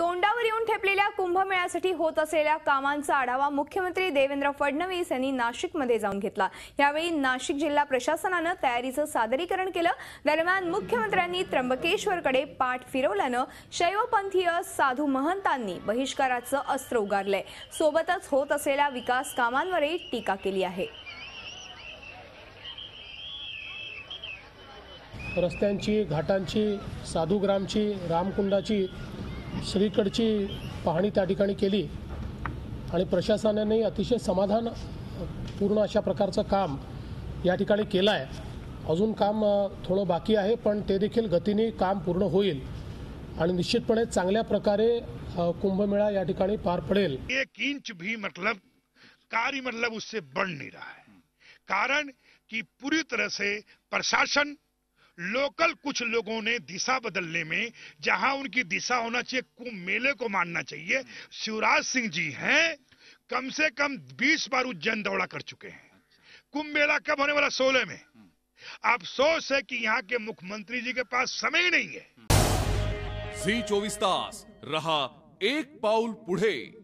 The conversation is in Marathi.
तोंडावर येऊन ठेपलेल्या कुंभमेळ्यासाठी होत असलेल्या कामांचा आढावा मुख्यमंत्री देवेंद्र फडणवीस यांनी नाशिकमध्ये जाऊन घेतला। यावेळी नाशिक जिल्हा प्रशासनाने तयारीचं सादरीकरण केलं। दरम्यान मुख्यमंत्र्यांनी त्र्यंबकेश्वरकडे पाठ फिरवल्यानं शैवपंथीय साधू महंतांनी बहिष्काराचं अस्त्र उगारलंय। सोबतच होत असलेल्या विकास कामांवरही टीका केली आहे। रस्त्यांची, घाटांची, साधुग्रामची, रामकुंडाची, श्रीकडची पाहणी त्या ठिकाणी केली आणि प्रशासनाने अतिशय समाधान पूर्ण अशा प्रकारचं काम या ठिकाणी केलं आहे। अजून काम थोडं बाकी आहे, पण ते देखील गतीने काम पूर्ण होईल आणि निश्चितपणे चांगल्या प्रकारे कुंभमेळा या ठिकाणी पार पडेल। एक इंच भी मतलब कार्य मतलब उससे बढ़ नहीं रहा है, कारण कि पूरी तरह से प्रशासन लोकल कुछ लोगों ने दिशा बदलने में, जहां उनकी दिशा होना चाहिए कुंभ मेले को मानना चाहिए। शिवराज सिंह जी हैं, कम से कम 20 बार उज्जैन दौड़ा कर चुके हैं। कुंभ मेला कब होने वाला? 16 में। अफसोस है कि यहाँ के मुख्यमंत्री जी के पास समय ही नहीं है। झी 24 तास रहा एक पाऊल पुढे।